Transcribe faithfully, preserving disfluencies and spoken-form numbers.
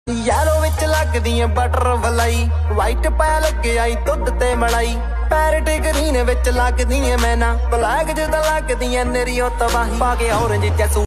Yellow ਵਿੱਚ ਲੱਗਦੀ ਏ butter ਵਲਾਈ, white ਪੈ ਲੱਗੇ ਆਈ ਦੁੱਧ ਤੇ ਮਲਾਈ। ਪੈਰਟ ਗਰੀਨ ਵਿੱਚ ਲੱਗਦੀ ਏ ਮੈਨਾ, ਬਲੈਕ ਜਦ ਲੱਗਦੀ ਏ ਨੇਰੀ ਉਹ ਤਬਾਹੀ। ਪਾ ਕੇ ਔਰੰਜ ਚ